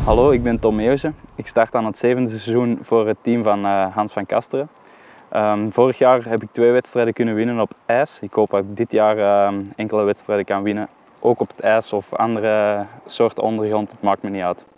Hallo, ik ben Tom Meeuwse. Ik start aan het 7e seizoen voor het team van Hans van Kasteren. Vorig jaar heb ik 2 wedstrijden kunnen winnen op het ijs. Ik hoop dat ik dit jaar enkele wedstrijden kan winnen. Ook op het ijs of andere soorten ondergrond, het maakt me niet uit.